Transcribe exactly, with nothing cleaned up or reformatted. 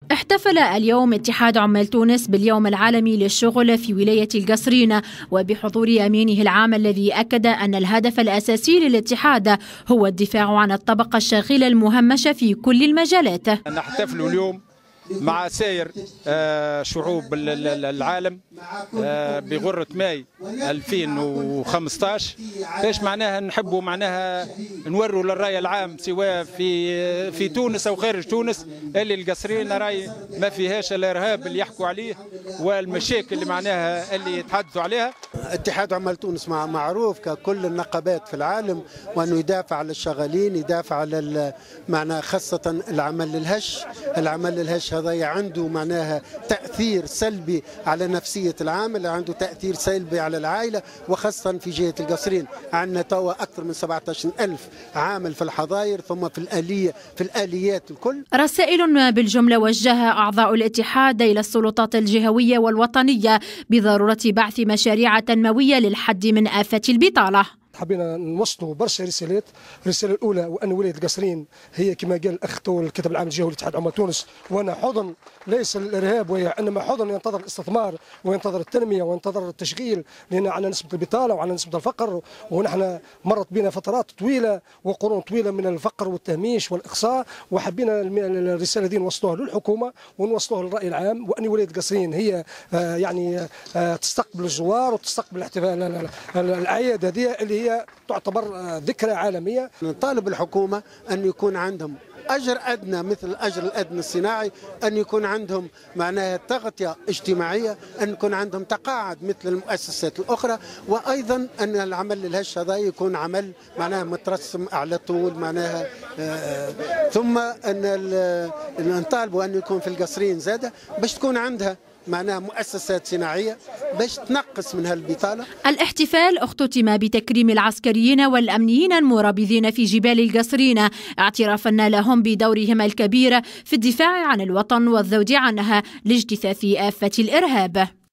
احتفل اليوم اتحاد عمال تونس باليوم العالمي للشغل في ولاية القصرين، وبحضور أمينه العام الذي أكد أن الهدف الأساسي للاتحاد هو الدفاع عن الطبقة الشاغلة المهمشة في كل المجالات. نحتفل اليوم مع سائر شعوب العالم بغرة ماي ألفين وخمسة عشر، ايش معناها نحبوا معناها نوروا للرأي العام سواء في في تونس او خارج تونس اللي القصرين راي ما فيهاش الارهاب اللي يحكوا عليه والمشاكل اللي معناها اللي يتحدثوا عليها. اتحاد عمال تونس معروف ككل النقابات في العالم، وانه يدافع على الشغالين، يدافع على معناها خاصة العمل الهش. العمل الهش هذا عنده معناها تأثير سلبي على نفسية العامل، عنده تأثير سلبي على العائلة، وخاصة في جهة القصرين عندنا توا أكثر من سبعة عشر ألف عامل في الحظاير ثم في الآلية في الآليات الكل. رسائل بالجملة وجهها أعضاء الاتحاد إلى السلطات الجهوية والوطنية بضرورة بعث مشاريع تنموية للحد من آفة البطالة. حبينا نوصلوا برشا رسالات. الرساله الاولى وان ولايه القصرين هي كما قال الاخ تو الكاتب العام الجهوي لاتحاد عمال تونس، وانا حضن ليس الارهاب وانما حضن ينتظر الاستثمار وينتظر التنميه وينتظر التشغيل، لان على نسبه البطاله وعلى نسبه الفقر، ونحن مرت بنا فترات طويله وقرون طويله من الفقر والتهميش والاقصاء، وحبينا الرساله دي نوصلوها للحكومه ونوصلوها للراي العام، وان ولايه القصرين هي يعني تستقبل الزوار وتستقبل الاحتفال الاعياد هذه اللي هي تعتبر ذكرى عالمية. نطالب الحكومة أن يكون عندهم أجر أدنى مثل الأجر الأدنى الصناعي، أن يكون عندهم معناها تغطية اجتماعية، أن يكون عندهم تقاعد مثل المؤسسات الأخرى، وأيضا أن العمل الهش هذا يكون عمل معناها مترسم على طول معناها آه ثم أن نطالبوا أن يكون في القصرين زادة باش تكون عندها معناها مؤسسات صناعية باش تنقص من هالبطالة. الاحتفال اختتم بتكريم العسكريين والأمنيين المرابطين في جبال القصرين، اعترافا لهم بدورهم الكبير في الدفاع عن الوطن والذود عنها لاجتثاث آفة الإرهاب.